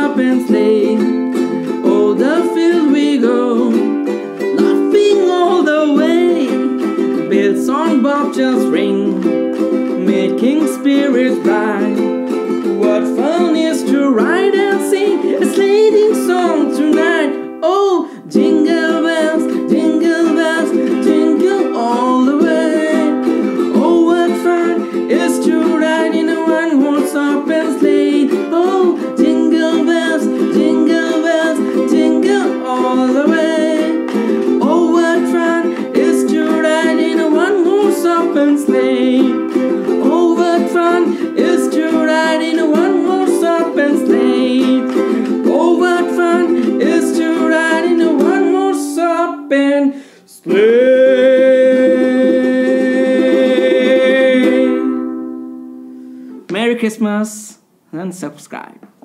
open sleigh. Oh, the field we go, laughing all the way. Bells on bobtails ring, making spirits bright. What fun is to ride and sing a sleighing song tonight. Oh, jingle bells, jingle all the way. Oh, what fun is to ride in a one-horse open sleigh. Oh, jingle bells, jingle all the way. Oh, what fun is to ride in a one-horse open sleigh. Oh, what fun is to ride in a one-horse open sleigh. Oh, what fun is to ride in a one-horse open sleigh. Merry Christmas and subscribe.